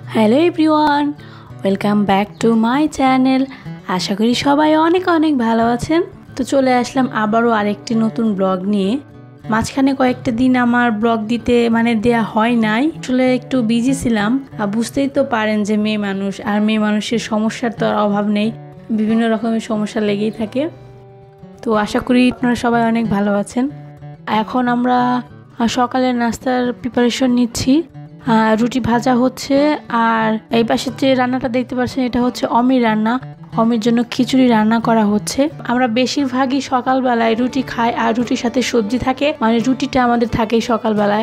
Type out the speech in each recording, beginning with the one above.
Hello everyone, welcome back to my channel. আশা করি সবাই অনেক অনেক ভালো আছেন। তো চলে আসলাম আবারও আরেকটি নতুন ব্লগ নিয়ে। মাঝখানে কয়েকটা দিন আমার ব্লগ দিতে দেয়া হয় নাই, আসলে একটু বিজি ছিলাম। বুঝতেই তো পারেন যে মেয়ে মানুষ, আর মেয়ে মানুষের সমস্যার তো আর অভাব নেই, বিভিন্ন রকমের সমস্যা লেগেই থাকে। তো আশা করি আপনারা সবাই অনেক ভালো আছেন। এখন আমরা সকালের নাস্তার প্রিপারেশন নিচ্ছি। রুটি ভাজা হচ্ছে, আর এই পাশে যে রান্নাটা দেখতে পাচ্ছেন এটা হচ্ছে অমির রান্না। অমির জন্য খিচুড়ি রান্না করা হচ্ছে। আমরা বেশিরভাগই সকালবেলায় রুটি খাই, আর রুটির সাথে সবজি থাকে, রুটিটা আমাদের থাকেই সকালবেলায়।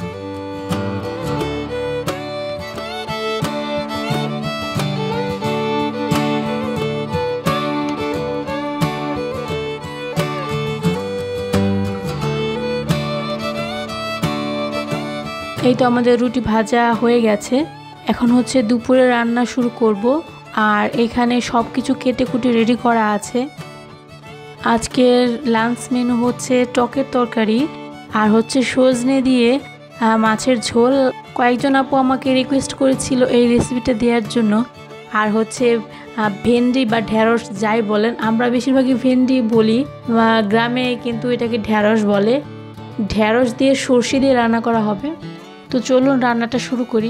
এই তো আমাদের রুটি ভাজা হয়ে গেছে। এখন হচ্ছে দুপুরে রান্না শুরু করব। আর এখানে সব কিছু কেটে কুটে রেডি করা আছে। আজকের লাঞ্চ মেনু হচ্ছে টকের তরকারি, আর হচ্ছে সজনে দিয়ে মাছের ঝোল। কয়েকজন আপু আমাকে রিকোয়েস্ট করেছিল এই রেসিপিটা দেওয়ার জন্য। আর হচ্ছে ভেন্ডি বা ঢেঁড়স যাই বলেন, আমরা বেশিরভাগই ভেন্ডি বলি, গ্রামে কিন্তু এটাকে ঢেঁড়স বলে। ঢেঁড়স দিয়ে সর্ষে দিয়ে রান্না করা হবে। তো চলুন রান্নাটা শুরু করি।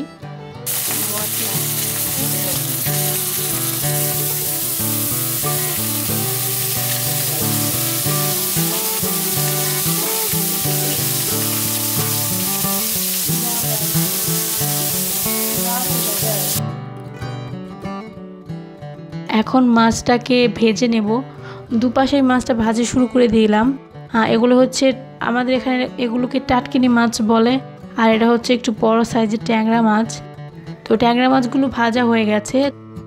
এখন মাছটাকে ভেজে নেব। দুপাশে মাছটা ভাজা শুরু করে দিলাম। এগুলো হচ্ছে আমাদের এখানে এগুলোকে টাটকিনি মাছ বলে, আর এটা হচ্ছে একটু বড় সাইজের ট্যাংরা মাছ। তো ট্যাংরা মাছগুলো ভাজা হয়ে গেছে।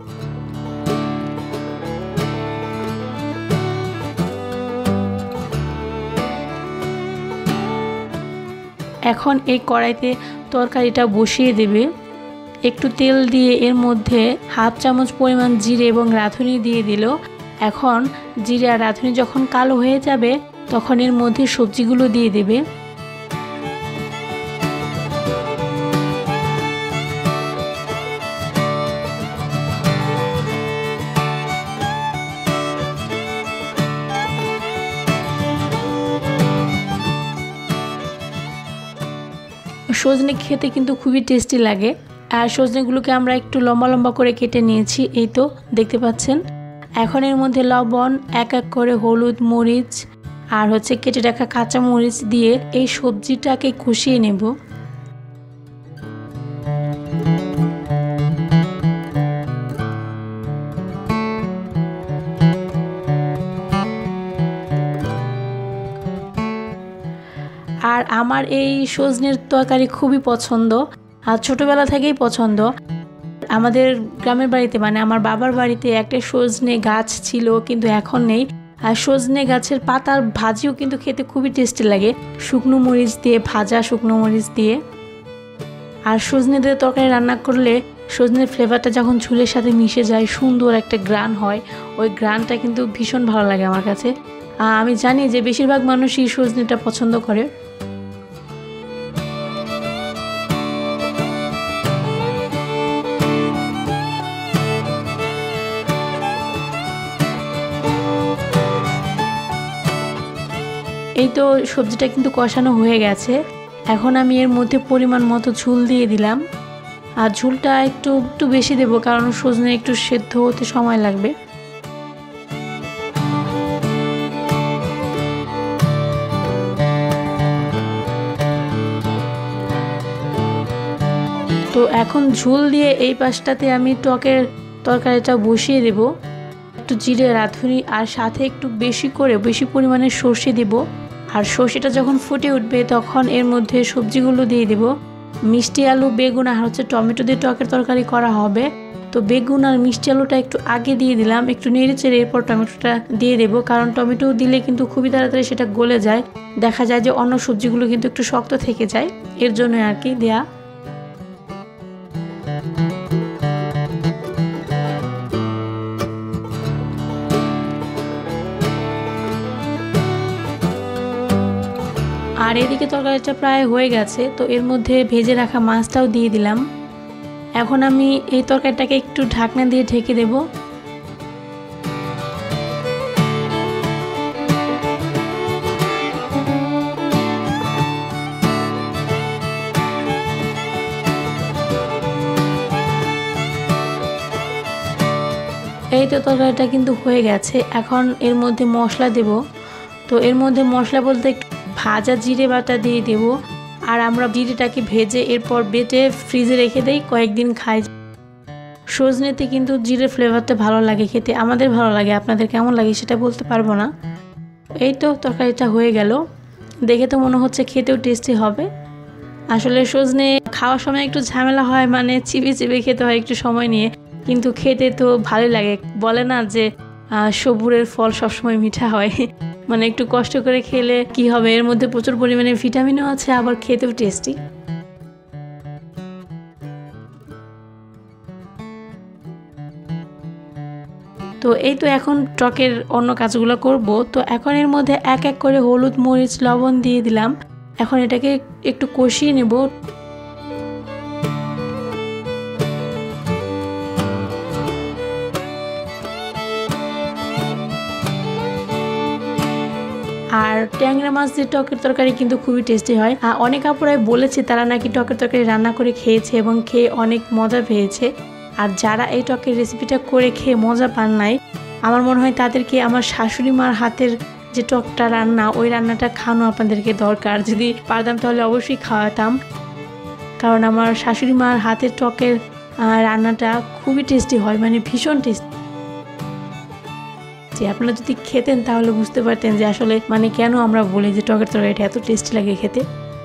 এখন এই কড়াইতে তরকারিটা বসিয়ে দেবে। একটু তেল দিয়ে এর মধ্যে হাফ চামচ পরিমাণ জিরে এবং রাঁধুনি দিয়ে দিল। এখন জিরে আর রাঁধুনি যখন কালো হয়ে যাবে তখন এর মধ্যে সবজিগুলো দিয়ে দেবে। সজনে খেতে কিন্তু খুবই টেস্টি লাগে। আর সজনেগুলোকে আমরা একটু লম্বা লম্বা করে কেটে নিয়েছি, এই তো দেখতে পাচ্ছেন। এখন এর মধ্যে লবণ, এক এক করে হলুদ, মরিচ আর হচ্ছে কেটে রাখা কাঁচা মরিচ দিয়ে এই সবজিটাকে কষিয়ে নেব। আর আমার এই সজনের তরকারি খুবই পছন্দ, আর ছোটবেলা থেকেই পছন্দ। আমাদের গ্রামের বাড়িতে আমার বাবার বাড়িতে একটা সজনে গাছ ছিল, কিন্তু এখন নেই। আর সজনে গাছের পাতার ভাজিও কিন্তু খেতে খুবই টেস্টি লাগে, শুকনো মরিচ দিয়ে ভাজা, শুকনো মরিচ দিয়ে। আর সজনে দিয়ে তরকারি রান্না করলে সজনের ফ্লেভারটা যখন ঝুলের সাথে মিশে যায়, সুন্দর একটা গ্রান হয়। ওই গ্রানটা কিন্তু ভীষণ ভালো লাগে আমার কাছে। আমি জানি যে বেশিরভাগ মানুষই সজনেটা পছন্দ করে। এই তো সবজিটা কিন্তু কষানো হয়ে গেছে। এখন আমি এর মধ্যে পরিমাণ মতো ঝোল দিয়ে দিলাম। আর ঝোলটা একটু বেশি দেব, কারণ সজনে একটু সেদ্ধ হতে সময় লাগবে। তো এখন ঝোল দিয়ে এই পাশটাতে আমি টকের তরকারিটা বসিয়ে দেব। একটু জিরে, রাঁধুনি আর সাথে একটু বেশি পরিমাণে সর্ষে দেব। আর সর্ষেটা যখন ফুটে উঠবে তখন এর মধ্যে সবজিগুলো দিয়ে দেব। মিষ্টি আলু, বেগুন আর হচ্ছে টমেটো দিয়ে টকের তরকারি করা হবে। তো বেগুন আর মিষ্টি আলুটা একটু আগে দিয়ে দিলাম, একটু নেড়ে চেড়ে এরপর টমেটোটা দিয়ে দেব, কারণ টমেটো দিলে কিন্তু খুবই তাড়াতাড়ি সেটা গলে যায়। দেখা যায় যে অন্য সবজিগুলো কিন্তু একটু শক্ত থেকে যায়, এর জন্য আর কি দেয়া। আর এদিকে তরকারিটা প্রায় হয়ে গেছে। তো এর মধ্যে ভেজে রাখা মাছটাও দিয়ে দিলাম। এখন আমি এই তরকারিটাকে একটু ঢাকনা দিয়ে ঢেকে দেব। এই তো তরকারিটা কিন্তু হয়ে গেছে। এখন এর মধ্যে মশলা দেব। তো এর মধ্যে মশলা বলতে একটু ভাজা জিরে বাটা দিয়ে দেব। আর আমরা জিরেটাকে ভেজে এরপর বেটে ফ্রিজে রেখে দেই, কয়েকদিন খাই। সজনেতে কিন্তু জিরের ফ্লেভারটা ভালো লাগে খেতে, আমাদের ভালো লাগে, আপনাদের কেমন লাগে সেটা বলতে পারবো না। এই তো তরকারিটা হয়ে গেল। দেখে তো মনে হচ্ছে খেতেও টেস্টি হবে। আসলে সজনে খাওয়ার সময় একটু ঝামেলা হয়, মানে চিবিয়ে চিবিয়ে খেতে হয় একটু সময় নিয়ে, কিন্তু খেতে তো ভালোই লাগে। বলে না যে সবুরের ফল সবসময় মিঠা হয়, মানে একটু কষ্ট করে খেলে কি হবে, এর মধ্যে প্রচুর পরিমাণে ভিটামিনও আছে, আবার খেতেও টেস্টি। তো এই তো এখন টকের অন্য কাজগুলো করব। তো এখন এর মধ্যে এক এক করে হলুদ মরিচ লবণ দিয়ে দিলাম। এখন এটাকে একটু কষিয়ে নেব। আর ট্যাংরা মাছ দিয়ে টকের তরকারি কিন্তু খুবই টেস্টি হয়। অনেক আপুরাই বলেছে তারা নাকি টকের তরকারি রান্না করে খেয়েছে এবং খেয়ে অনেক মজা পেয়েছে। আর যারা এই টকের রেসিপিটা করে খেয়ে মজা পান নাই, আমার মনে হয় তাদেরকে আমার শাশুড়ি মার হাতের যে টকটা রান্না, ওই রান্নাটা খাওয়ানো আপনাদেরকে দরকার। যদি পারতাম তাহলে অবশ্যই খাওয়াতাম, কারণ আমার শাশুড়ি মার হাতের টকের রান্নাটা খুবই টেস্টি হয়, মানে ভীষণ টেস্টি। আপনারা যদি খেতেন তাহলে বুঝতে পারতেন যে আসলে মানে কেন আমরা বলি যে টকের তরকারিটা এত টেস্টি লাগে খেতে।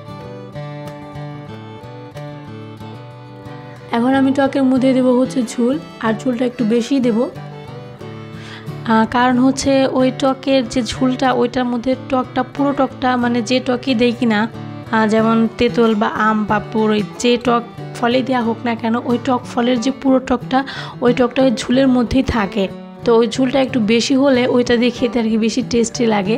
এখন আমি টকের মধ্যে দেবো হচ্ছে ঝোল, আর ঝোলটা একটু বেশি দেব। কারণ হচ্ছে ওই টকের যে ঝোলটা, ওইটার মধ্যে টকটা পুরো টকটা, মানে যে টকই দেই কিনা, যেমন তেঁতুল বা আম বা ওই যে টক ফলে দেওয়া হোক না কেন, ওই টক ফলের যে পুরো টকটা, ওই টকটা ওই ঝোলের মধ্যেই থাকে। তো ওই ঝোলটা একটু বেশি হলে ওইটা দিয়ে খেতে আর কি বেশি টেস্টি লাগে।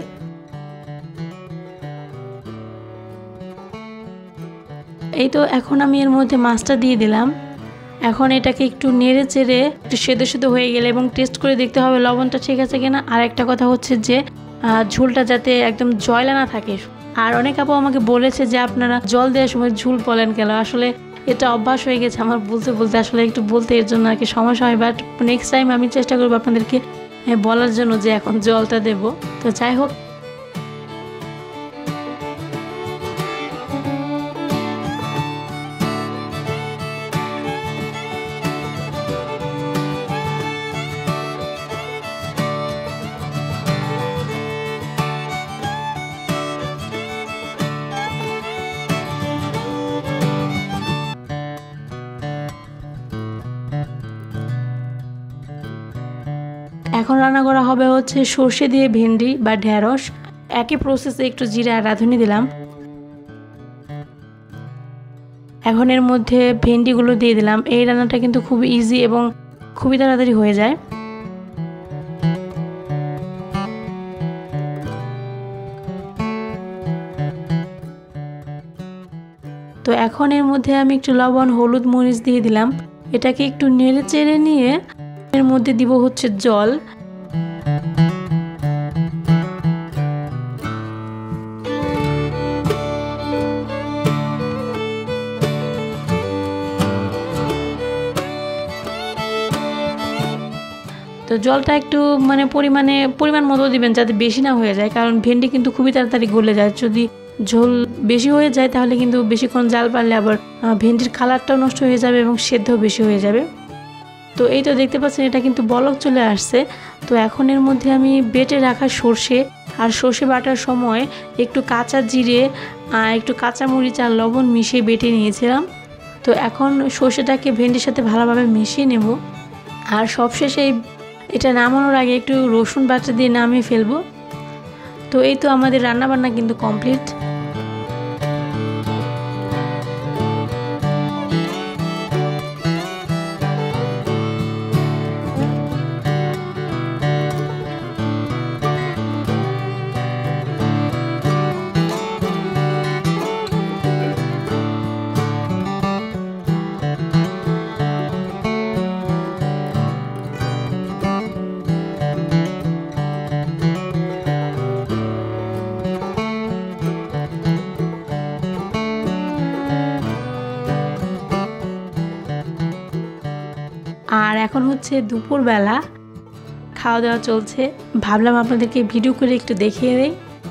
এই তো এখন আমি এর মধ্যে মাছটা দিয়ে দিলাম। এখন এটাকে একটু নেড়ে চেড়ে একটু সেদ্ধ সেদ্ধ হয়ে গেলে এবং টেস্ট করে দেখতে হবে লবণটা ঠিক আছে কিনা। আর একটা কথা হচ্ছে যে ঝোলটা যাতে একদম জয়লা না থাকে। আর অনেক আপু আমাকে বলেছে যে আপনারা জল দেওয়ার সময় ঝোল বলেন কেন। আসলে এটা অভ্যাস হয়ে গেছে আমার বলতে বলতে, আসলে একটু বলতে এর জন্য আর কি সমস্যা হয়। বাট নেক্সট টাইম আমি চেষ্টা করবো আপনাদেরকে বলার জন্য যে এখন জলটা দেব। তো যাই হোক, এখন রান্না করা হবে হচ্ছে সর্ষে দিয়ে ভেন্ডি বা ঢেঁড়স। একই প্রসেসে একটু জিরা আর রাঁধুনি দিলাম। এখন এর মধ্যে ভেন্ডিগুলো দিয়ে দিলাম। এই রান্নাটা কিন্তু খুব ইজি এবং খুবই তাড়াতাড়ি হয়ে যায়। তো এখন এর মধ্যে আমি একটু লবণ হলুদ মরিচ দিয়ে দিলাম। এটাকে একটু নেড়ে চেড়ে নিয়ে এর মধ্যে দিব হচ্ছে জল। তো জলটা একটু মানে পরিমাণ মতো দিবেন, যাতে বেশি না হয়ে যায়, কারণ ভেন্ডি কিন্তু খুবই তাড়াতাড়ি গলে যায়। যদি ঝোল বেশি হয়ে যায় তাহলে কিন্তু বেশিক্ষণ জাল পারলে আবার ভেন্ডির কালারটাও নষ্ট হয়ে যাবে এবং সেদ্ধও বেশি হয়ে যাবে। তো এই তো দেখতে পাচ্ছেন এটা কিন্তু বলক চলে আসছে। তো এখন এর মধ্যে আমি বেটে রাখা সর্ষে আর সর্ষে বাটার সময় একটু কাঁচা জিরে, একটু কাঁচা মরিচ আর লবণ মিশিয়ে বেটে নিয়েছিলাম। তো এখন সর্ষেটাকে ভেন্ডির সাথে ভালোভাবে মিশিয়ে নেব। আর সবশেষে এটা নামানোর আগে একটু রসুন বাটা দিয়ে নামিয়ে ফেলবো। তো এই তো আমাদের রান্নাবান্না কিন্তু কমপ্লিট। এখন হচ্ছে দুপুরবেলা, খাওয়া দাওয়া চলছে। ভাবলাম আপনাদেরকে ভিডিও করে একটু দেখিয়ে দেই।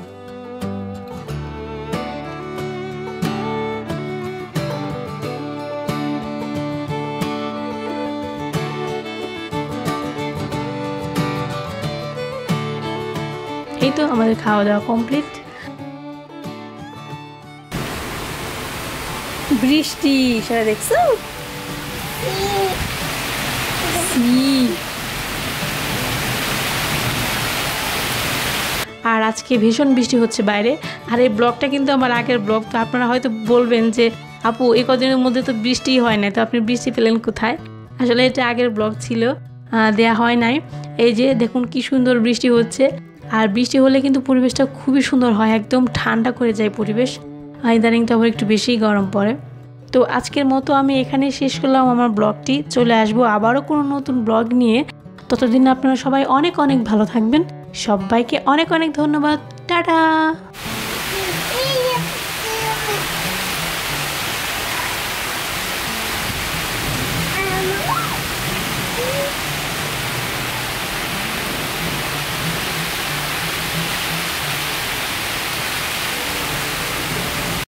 এই তো আমাদের খাওয়া দাওয়া কমপ্লিট। বৃষ্টি সেটা দেখছো? আর আজকে ভীষণ বৃষ্টি হচ্ছে বাইরে। আর এই ব্লগটা কিন্তু আমার আগের ব্লগ। তো আপনারা হয়তো বলবেন যে আপু এই কদিনের মধ্যে তো বৃষ্টিই হয় না, তো আপনি বৃষ্টি পেলেন কোথায়? আসলে এটা আগের ব্লগ ছিল, দেয়া হয় নাই। এই যে দেখুন কি সুন্দর বৃষ্টি হচ্ছে। আর বৃষ্টি হলে কিন্তু পরিবেশটা খুবই সুন্দর হয়, একদম ঠান্ডা করে যায় পরিবেশ। ইদানিং তো আবার একটু বেশিই গরম পড়ে। তো আজকের মতো আমি এখানে শেষ করলাম আমার ব্লগটি। চলে আসবো আবারও কোনো নতুন ব্লগ নিয়ে। ততদিন আপনারা সবাই অনেক অনেক ভালো থাকবেন। সবাইকে অনেক অনেক ধন্যবাদ। টাটা।